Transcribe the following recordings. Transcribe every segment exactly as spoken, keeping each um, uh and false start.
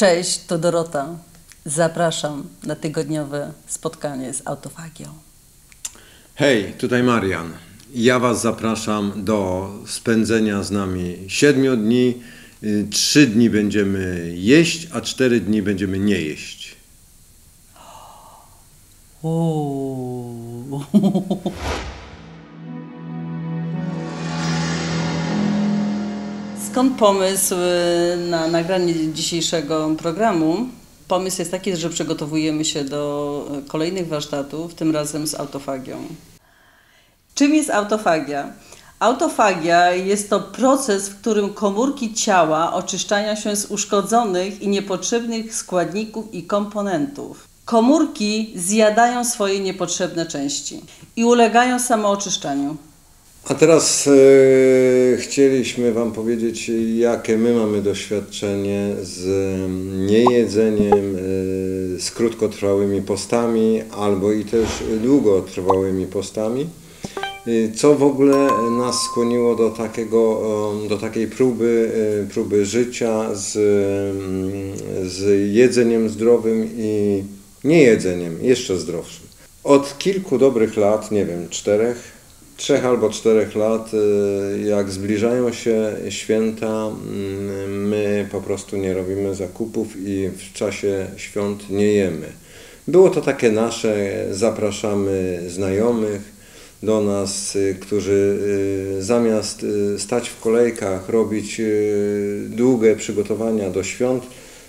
Cześć, to Dorota. Zapraszam na tygodniowe spotkanie z autofagią. Hej, tutaj Marian. Ja Was zapraszam do spędzenia z nami siedmiu dni. Trzy dni będziemy jeść, a cztery dni będziemy nie jeść. Uuu. Skąd pomysł na nagranie dzisiejszego programu? Pomysł jest taki, że przygotowujemy się do kolejnych warsztatów, tym razem z autofagią. Czym jest autofagia? Autofagia jest to proces, w którym komórki ciała oczyszczają się z uszkodzonych i niepotrzebnych składników i komponentów. Komórki zjadają swoje niepotrzebne części i ulegają samooczyszczaniu. A teraz e, chcieliśmy Wam powiedzieć, jakie my mamy doświadczenie z niejedzeniem, e, z krótkotrwałymi postami albo i też długotrwałymi postami. E, co w ogóle nas skłoniło do, takiego, e, do takiej próby, e, próby życia z, z jedzeniem zdrowym i niejedzeniem jeszcze zdrowszym. Od kilku dobrych lat, nie wiem, czterech, Trzech albo czterech lat, jak zbliżają się święta, my po prostu nie robimy zakupów i w czasie świąt nie jemy. Było to takie nasze, zapraszamy znajomych do nas, którzy zamiast stać w kolejkach, robić długie przygotowania do świąt,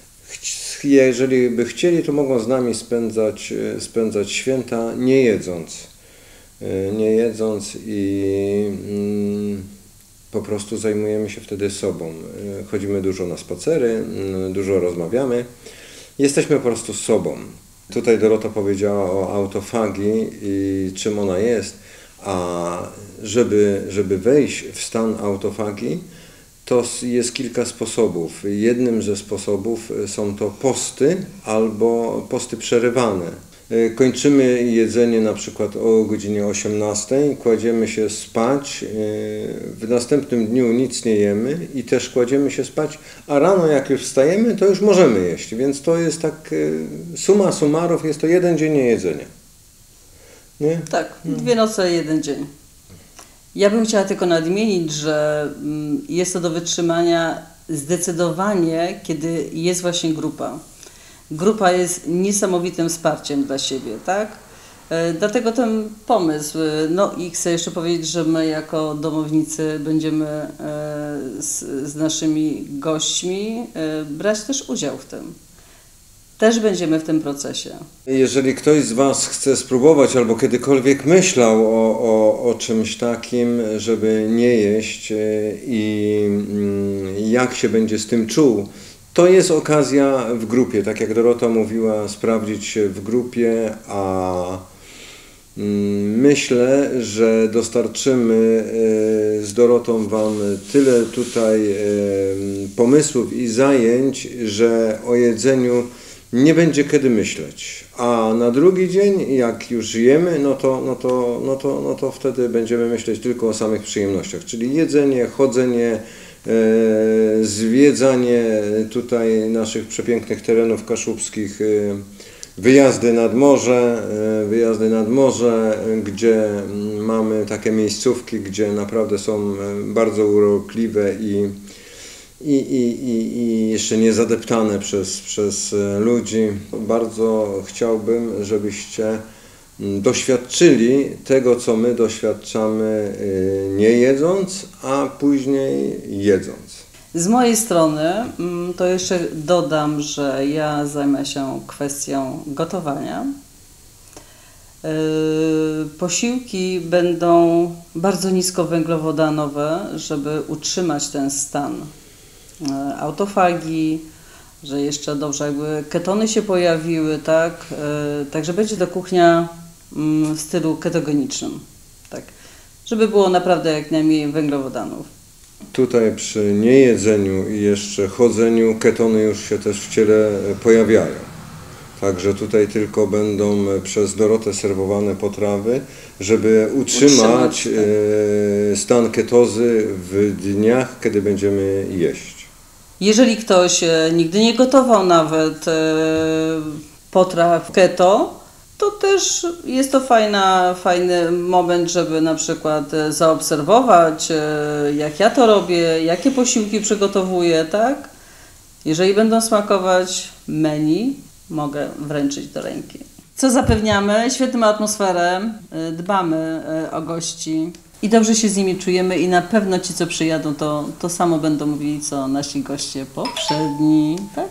jeżeli by chcieli, to mogą z nami spędzać, spędzać święta nie jedząc. nie jedząc i mm, po prostu zajmujemy się wtedy sobą. Chodzimy dużo na spacery, dużo rozmawiamy. Jesteśmy po prostu sobą. Tutaj Dorota powiedziała o autofagii i czym ona jest, a żeby, żeby wejść w stan autofagii, to jest kilka sposobów. Jednym ze sposobów są to posty albo posty przerywane. Kończymy jedzenie na przykład o godzinie osiemnastej, kładziemy się spać, w następnym dniu nic nie jemy i też kładziemy się spać, a rano jak już wstajemy, to już możemy jeść, więc to jest tak, summa summarów, jest to jeden dzień niejedzenia. Nie? Tak, dwie noce, jeden dzień. Ja bym chciała tylko nadmienić, że jest to do wytrzymania zdecydowanie, kiedy jest właśnie grupa. Grupa jest niesamowitym wsparciem dla siebie, tak? E, dlatego ten pomysł. No i chcę jeszcze powiedzieć, że my jako domownicy będziemy e, z, z naszymi gośćmi e, brać też udział w tym. Też będziemy w tym procesie. Jeżeli ktoś z Was chce spróbować albo kiedykolwiek myślał o, o, o czymś takim, żeby nie jeść i jak się będzie z tym czuł, to jest okazja w grupie, tak jak Dorota mówiła, sprawdzić się w grupie, a myślę, że dostarczymy z Dorotą Wam tyle tutaj pomysłów i zajęć, że o jedzeniu nie będzie kiedy myśleć. A na drugi dzień, jak już jemy, no to, no to, no to, no to wtedy będziemy myśleć tylko o samych przyjemnościach, czyli jedzenie, chodzenie, zwiedzanie tutaj naszych przepięknych terenów kaszubskich, wyjazdy nad morze, wyjazdy nad morze, gdzie mamy takie miejscówki, gdzie naprawdę są bardzo urokliwe i, i, i, i, i jeszcze nie zadeptane przez, przez ludzi. Bardzo chciałbym, żebyście doświadczyli tego, co my doświadczamy nie jedząc, a później jedząc. Z mojej strony to jeszcze dodam, że ja zajmę się kwestią gotowania. Posiłki będą bardzo niskowęglowodanowe, żeby utrzymać ten stan autofagii, że jeszcze dobrze jakby ketony się pojawiły, tak? Także będzie to kuchnia w stylu ketogenicznym, tak? Żeby było naprawdę jak najmniej węglowodanów. Tutaj przy niejedzeniu i jeszcze chodzeniu ketony już się też w ciele pojawiają. Także tutaj tylko będą przez Dorotę serwowane potrawy, żeby utrzymać, utrzymać tak. stan ketozy w dniach, kiedy będziemy jeść. Jeżeli ktoś e, nigdy nie gotował nawet e, potraw keto, to też jest to fajna, fajny moment, żeby na przykład e, zaobserwować, e, jak ja to robię, jakie posiłki przygotowuję, tak? Jeżeli będą smakować menu, mogę wręczyć do ręki. Co zapewniamy? Świetną atmosferę, y, dbamy y, o gości i dobrze się z nimi czujemy i na pewno ci, co przyjadą, to, to samo będą mówili, co nasi goście poprzedni, tak?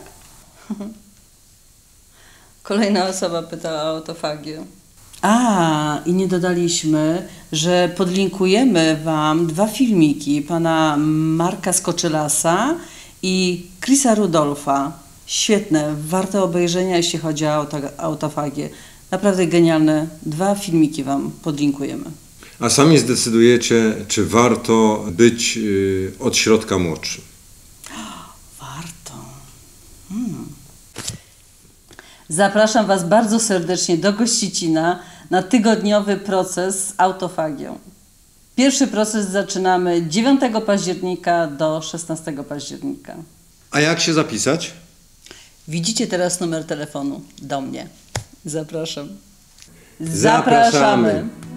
Kolejna osoba pytała o autofagię. A, i nie dodaliśmy, że podlinkujemy Wam dwa filmiki pana Marka Skoczylasa i Chrisa Rudolfa. Świetne, warte obejrzenia, jeśli chodzi o autofagię. Naprawdę genialne. Dwa filmiki Wam podlinkujemy. A sami zdecydujecie, czy warto być yy, od środka młodszym. Warto. Hmm. Zapraszam Was bardzo serdecznie do Gościcina na tygodniowy proces z autofagią. Pierwszy proces zaczynamy dziewiątego października do szesnastego października. A jak się zapisać? Widzicie teraz numer telefonu do mnie. Zapraszam. Zapraszamy. Zapraszamy.